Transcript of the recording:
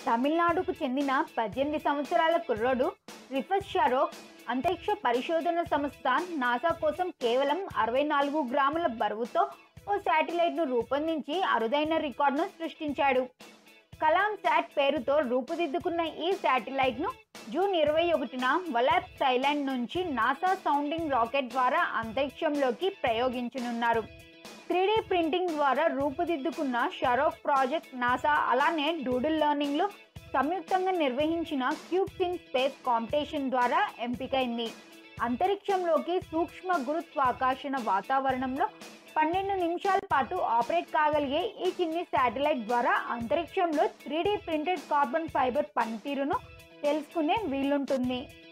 తమిళనాడుకు చెందిన 18 సంవత్సరాల కుర్రోడు రిఫస్ షరోక్ అంతరిక్ష పరిశోధన సంస్థ నాసా కోసం కేవలం 64 గ్రాముల బరువుతో ఓ శాటిలైట్ను రూపొందించి అరుదైన రికార్డును సృష్టించాడు. కలాం శాట్ పేరుతో రూపుదిద్దుకున్న ఈ శాటిలైట్ను జూన్ 21న వలాప్స్ ఐలాండ్ నుంచి నాసా సౌండింగ్ రాకెట్ ద్వారా అంతరిక్షంలోకి ప్రయోగించనున్నారు. 3D ప్రింటింగ్ ద్వారా రూపుదిద్దుకున్న షరోక్ ప్రాజెక్ట్ నాసా అలానే డూడుల్ లెర్నింగ్లు సంయుక్తంగా నిర్వహించిన క్యూబ్స్ ఇన్ స్పేస్ కాంపిటీషన్ ద్వారా ఎంపికైంది. అంతరిక్షంలోకి సూక్ష్మ గురుత్వాకర్షణ వాతావరణంలో 12 నిమిషాల పాటు ఆపరేట్ కాగలిగే ఈ చిన్ని శాటిలైట్ ద్వారా అంతరిక్షంలో 3D ప్రింటెడ్ కార్బన్ ఫైబర్ పనితీరును తెలుసుకునే వీలుంటుంది.